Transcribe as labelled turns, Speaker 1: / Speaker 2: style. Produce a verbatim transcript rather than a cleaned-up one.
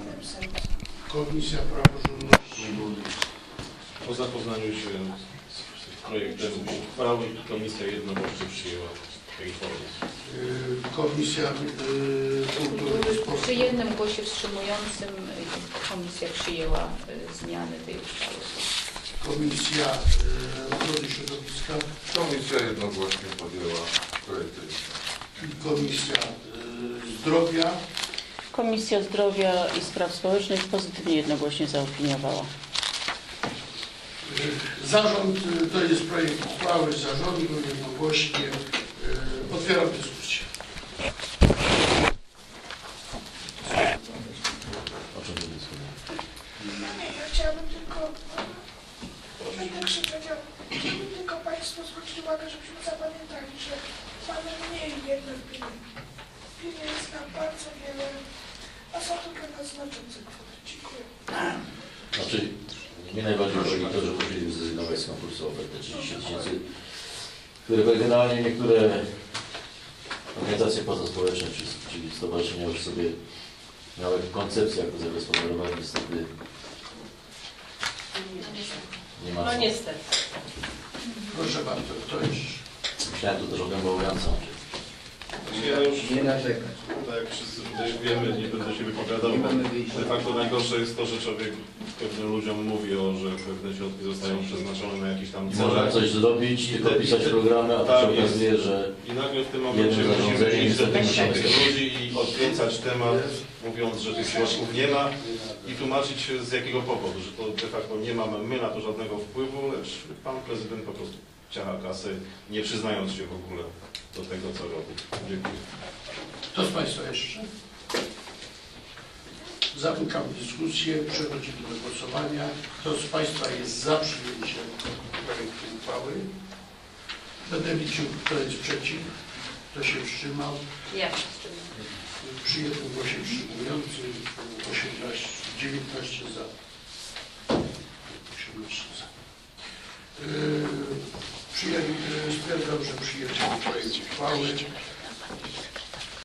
Speaker 1: Komisja Praworządności.
Speaker 2: Po zapoznaniu się z projektem uchwały komisja jednogłośnie przyjęła tej formy.
Speaker 1: Komisja Kultury i Sportu.
Speaker 3: Przy jednym głosie wstrzymującym komisja przyjęła zmiany tej uchwały.
Speaker 1: Komisja Ochrony Środowiska.
Speaker 4: Komisja jednogłośnie podjęła projekt.
Speaker 1: Komisja Zdrowia.
Speaker 5: Komisja Zdrowia i Spraw Społecznych pozytywnie jednogłośnie zaopiniowała.
Speaker 1: Zarząd, to jest projekt uchwały zarządu jednogłośnie. Otwieram dyskusję.
Speaker 6: Ja chciałabym tylko, tak się powiedział, chciałbym tylko Państwu zwrócić uwagę, żebyśmy zapamiętali, że mamy mniej jednak pieniędzy. Pieniędzy nam bardzo wiele, a są to dla nas znaczące kwoty. Dziękuję.
Speaker 7: Znaczy, mnie najbardziej boli to, że musieli zrezygnować z konkursu oferty trzydzieści tysięcy, które generalnie niektóre organizacje pozaspołeczne, czyli stowarzyszenia już sobie miały koncepcję, jak to zagospodarować, niestety nie ma.
Speaker 5: No niestety.
Speaker 1: Proszę bardzo, kto jeszcze?
Speaker 7: Myślałem tu też o gębowiance.
Speaker 2: Ja już,
Speaker 8: Nie narzekać.
Speaker 2: tak jak wszyscy tutaj wiemy, nie będę się wypowiadał, bo de facto najgorsze jest to, że człowiek pewnym ludziom mówi, o, że pewne środki zostają przeznaczone na jakieś tam cele.
Speaker 7: Można coś zrobić, tylko
Speaker 2: te,
Speaker 7: pisać
Speaker 2: te,
Speaker 7: programy, a to
Speaker 2: tak
Speaker 7: się okazuje,
Speaker 2: jest.
Speaker 7: że
Speaker 2: I nagle w tym momencie
Speaker 7: jedno
Speaker 2: musimy
Speaker 7: zarządzenie
Speaker 2: iść do tych
Speaker 7: niestety
Speaker 2: samych
Speaker 7: musimy
Speaker 2: ludzi i odkręcać temat, mówiąc, że tych środków nie ma i tłumaczyć z jakiego powodu, że to de facto nie mamy my na to żadnego wpływu, lecz pan prezydent po prostu ciacha kasy, nie przyznając się w ogóle do tego, co robi. Dziękuję.
Speaker 1: Kto z Państwa jeszcze? Zamykam dyskusję. Przechodzimy do głosowania. Kto z Państwa jest za przyjęciem projektu uchwały? Będę liczył, kto jest przeciw, kto się wstrzymał.
Speaker 3: Ja się wstrzymam.
Speaker 1: Przy jednym głosie wstrzymującym osiemnaście, dziewiętnaście za. osiemnaście za. Yy, przyjęli, yy, stwierdzam, że przyjęcie projektu uchwały.